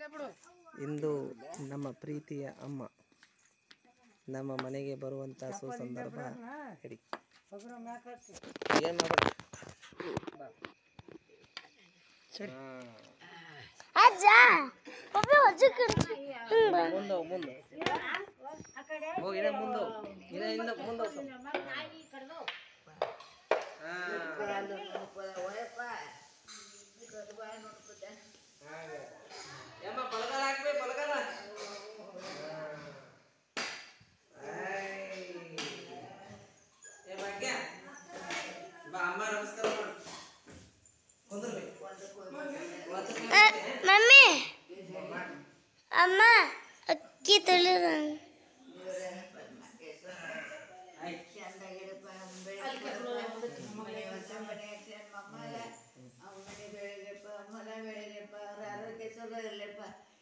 ಇಂದು ನಮ್ಮ ಪ್ರೀತಿಯ ಅಮ್ಮ ನಮ್ಮ ಮನೆಗೆ ಬರುವಂಥ ಸುಸಂದರ್ಭ ಹೇಳಿ ಮಮ್ಮಿ ಅಮ್ಮ ಅಕ್ಕಿ ತೊಳೆದ ಆರೋಗ್ಯ ಚಲೋ ಇರಲಿಪ್ಪ